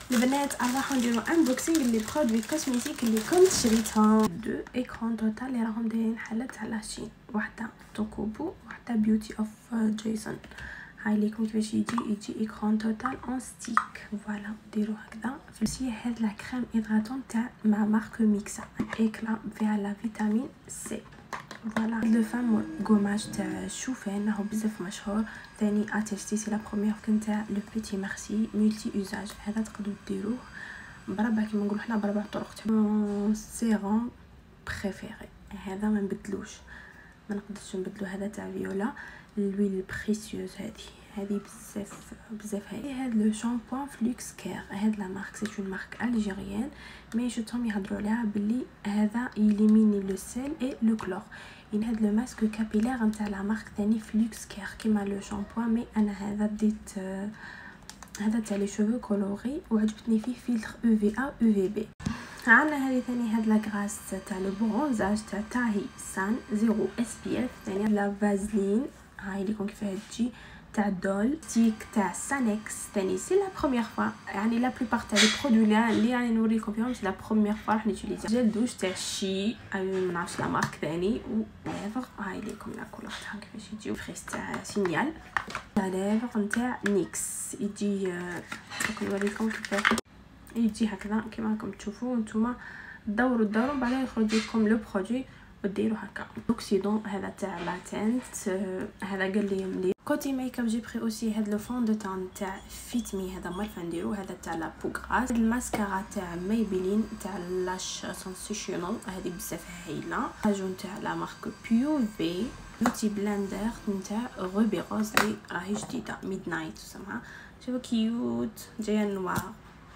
البنات راح نديرو انبوكسينغ لي برودوي كوزميتيك اللي كنت شريتهم. دو ايكران توتال اللي راهم دايرين حالة تاع لاشين، وحده توكوبو وحده بيوتي اوف جيسون. هاي ليكم كيفاش يجي ايكران توتال اون ستيك. فوالا ديروا هكذا. في هاد لا كريم هيدراتون تاع مع مارك ميكسا ايكلا فيها لا فيتامين سي. فوالا لو فام غوماج تاع الشوفان راهو بزاف مشهور. ثاني اتيستي سي لا بروميير كن تاع لو بيتي ميرسي ملتي اوزاج. هذا تقدروا ديروه بربع كيما نقولوا حنا بربع طرق. سيروم بريفيري هذا ما نبدلوش، ما نقدرش نبدلو. هذا تاع فيولا لويل بريسيوز. هذه بزاف هذا لو شامبوان فلوكس كير. هاد لا مارك سي اون مارك الجيريان مي شفتهم يهضروا عليها باللي هذا يليميني لو سيل اي لو كلور. هاد لو ماسك كابيلير نتاع لا مارك ثاني فلوكس كير كيما لو شامبوان. مي انا هذا بديت هذا تاع لي شوفو كولوري وعجبتني فيه فيلتر او في ا او في بي. عندنا هذه ثاني هاد لا غراس تاع لو برونزاج تاع تاهي سان زيرو اس بي اف. ثاني لا فازلين هاي ليكم كيفاش تجي تاع دول تيك تاع سانكس. ثاني سي لا بروميير فوا يعني لا بليبار تاع لي برودوي اللي يعني نوريكم فيهم سي لا بروميير فوا راح نوتيليزي. جل دوش تاع شي ما نعرفش لا مارك ثاني. و ليفر هاي ليكم لا كولور تاعها كيفاش يجيو فريس تاع سينيال. لا ليفر نتاع نيكس يجي نوريكم كيفاش يجي هكذا كيما راكم تشوفوا نتوما. دوروا بعدين يخرج لكم لو برودوي وديروا هكا. اوكسيدون هذا تاع لاتنت. هذا قال لي كوتي ميك اب جي بري اوسي هاد لو فون دو تان تاع فيت مي. هذا مال فنديرو. هذا تاع لا بوغراس. الماسكارا تاع مايبلين تاع لاش سنسيشنال. هذه بزاف هايله. اجون تاع لا مارك بيو في بيوتي بلندر تاع روبي روز اللي راهي جديده ميد نايت اسمها. شوفوا كيوت جايه نوار.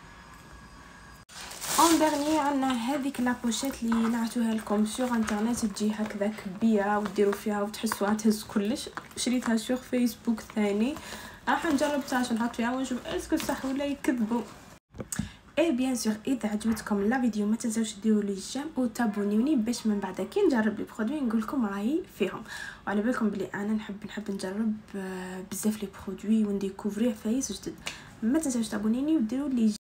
اون ديرني عندنا هذيك لا بوشيت اللي نعتوها لكم سور انترنت. تجي هكذا كبيره وديروا فيها وتحسوها تهز كلش. شريتها سور فيسبوك ثاني. راح نجرب تاع نحط فيها ونشوف اسكو صح ولا يكذبوا. اي بيان سور اذا عجبتكم لا فيديو ما تنساوش ديروا لي جيم وتابونيوني باش من بعد كي نجرب لي برودوي نقول لكم راهي فيهم. وعلى بالكم بلي انا نحب نجرب بزاف لي برودوي ونديكوفري فايس جدد. ما تنساوش تابونيني وديروا لي